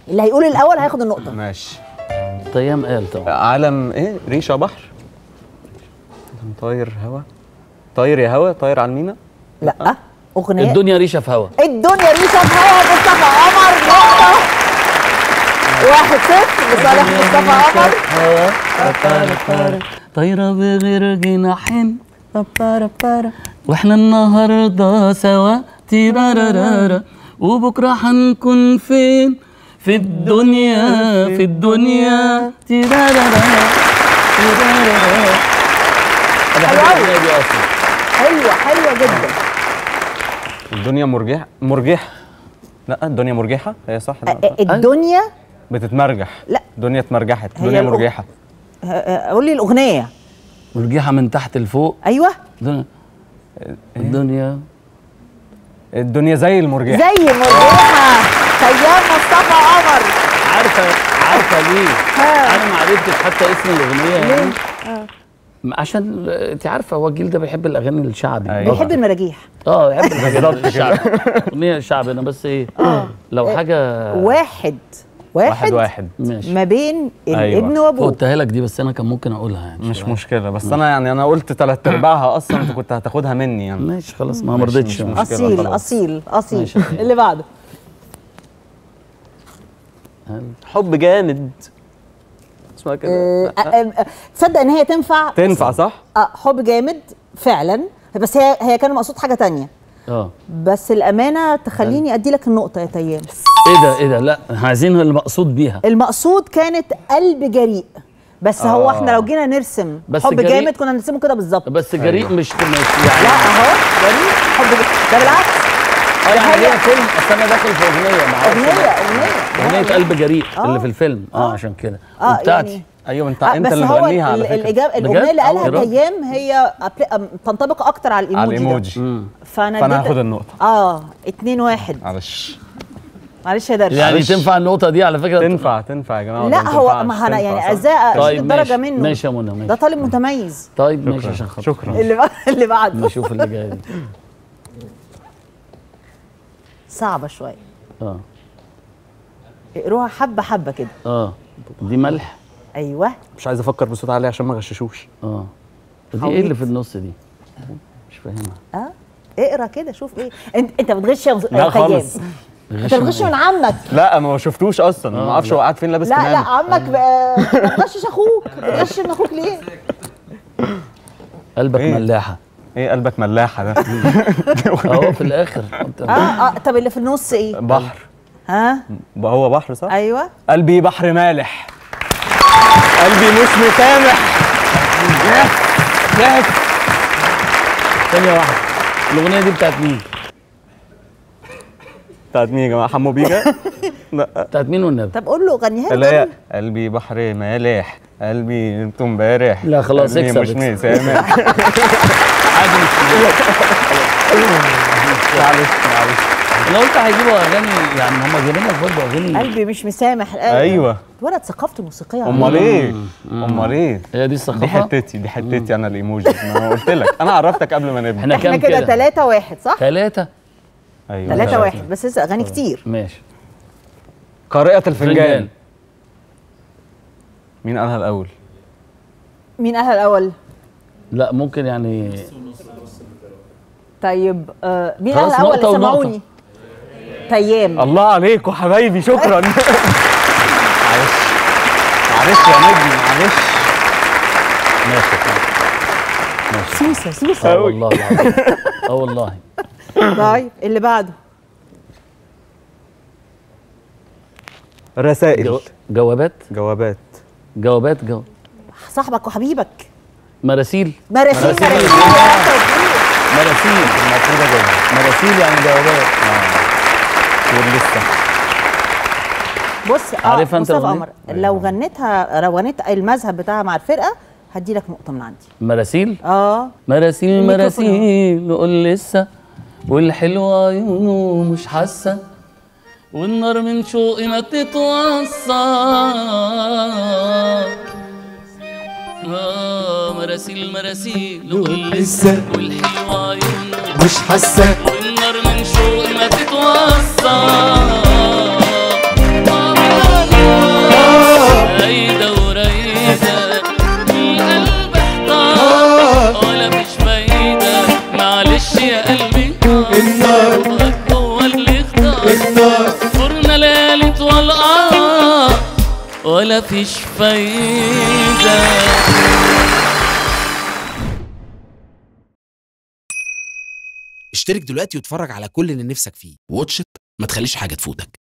اللي هيقول الاول هياخد النقطه. ماشي. طيام قال طبعا. عالم ايه؟ ريشه بحر. طاير هوا. طاير يا هوا، طاير على المينا. لا اغنيه. الدنيا ريشه في هوا. الدنيا ريشه في هوا. مصطفى قمر نقطه. 1-0 لصالح مصطفى قمر. طايره بغير جناحين واحنا النهارده سوا تيرارارارا وبكره هنكون فين في الدنيا في الدنيا تيرارارارا تيرارارارا. حلوه جدا. الدنيا مرجحه. لا الدنيا مرجحه هي صح. الدنيا بتتمرجح. لا الدنيا اتمرجحت. الدنيا مرجحه. قول لي الاغنيه. مرجحه من تحت لفوق. ايوه الدنيا زي المرجحه. زي مرجحه. طيام مصطفى قمر. عارفه ليه؟ انا ما عرفتش حتى اسم الاغنيه يعني. عشان انت عارفه هو الجيل ده بيحب الاغاني الشعبي. أيوة. بيحب المراجيح. بيحب الاغاني الشعبي. اغنيه الشعبي انا بس ايه لو حاجه واحد ماشي ما بين الابن أيوة. وابوه. قلتها لك دي بس انا كان ممكن اقولها يعني. مش مشكله بس انا يعني انا قلت 3/4 اصلا انت كنت هتاخدها مني يعني. ماشي خلاص ما رضيتش. اصيل اللي بعده. حب جامد. اسمها كده. تصدق ان هي تنفع صح؟ حب جامد فعلا. بس هي كان مقصود حاجه تانية. بس الامانه تخليني ادي لك النقطه يا تيام. ايه ده لا عايزين المقصود بيها. المقصود كانت قلب جريء. بس هو احنا لو جينا نرسم حب جامد كنا نرسمه كده بالظبط. بس جريء مش يعني. لا اهو جريء حب ده بالعكس. يعني هي فيلم اصل انا داخل في اغنيه قلب جريء اللي في الفيلم عشان كده وبتاعتي يعني ايوه انت اللي مغنيها على فكره. الاغنيه اللي قالها تيام هي تنطبق اكتر على الايموجي. فانا هاخد النقطه. 2-1. معلش يا درش. يعني تنفع النقطه دي على فكره. تنفع يا جماعه. لا هو ما انا يعني ازاء الدرجه منه. ماشي يا منى. ده طالب متميز. طيب ماشي عشان خاطر. شكرا. اللي بعده نشوف اللي جاي دي. صعبه شويه. اقروها حبه كده. دي ملح. ايوه. مش عايز افكر بصوت عالي عشان ما غششوش. دي ايه اللي في النص دي؟ مش فاهمها. اقرا كده شوف ايه. انت بتغش يا لا خالص. انت بتغش من عمك. لا ما شفتوش اصلا. ما اعرفش هو قاعد فين لابس كمامه. لا عمك ما تغشش اخوك. بتغش من اخوك ليه؟ قلبك ملاحه. ايه قلبك ملاحه ده؟ اهو في الاخر. طب اللي في النص ايه؟ بحر. هو بحر صح؟ ايوه. قلبي بحر مالح. قلبي مش مسامح. ثانية واحدة. الأغنية دي بتاعت مين؟ بتاعت مين يا جماعة؟ حمو بيكا؟ لا بتاعت مين والنبي؟ طب قول له غنيها اللي هي قلبي بحر مالح، قلبي انتم امبارح. لا خلاص اكسب. مش مسامح. عادي معلش. انا قلت هيجيبوا اغاني يعني هم جايبين لك برضه اغاني. قلبي مش مسامح. ايوه. ولد ثقافته موسيقيه. امال ايه؟ هي دي الثقافه. دي حتتي انا الايموجي. ما قلت لك انا عرفتك قبل ما نبدا. احنا كده 3-1 صح؟ 3. ايوه 3-1 بس لسه اغاني كتير. ماشي. قارئة الفنجان. مين قالها الاول؟ لا ممكن يعني. طيب مين قالها الاول؟ سمعوني. تيام. الله عليكم حبايبي شكرا. معلش يا نجم معلش. ماشي. سوسه. والله العظيم. والله. طيب اللي بعده. رسائل. جوابات. صاحبك وحبيبك. مراسيل. مراسيل. المفروض اجاوب. مراسيل يعني جوابات. ولسه. بص عارفها انت مصطفى قمر لو غنيتها روانيت المذهب بتاعها مع الفرقه هدي لك نقطه من عندي. مراسيل. مراسيل نقول لسه والحلوه عيونه مش حاسه والنار من شوقي ما تتوصل. مراسيل نقول لسه والحلوه عيونه مش حاسه والنار من شوقي ما تتوصل. بتقول ولا فيش فايدة. اشترك دلوقتي واتفرج على كل اللي نفسك فيه. واتش إت، ما تخليش حاجة تفوتك.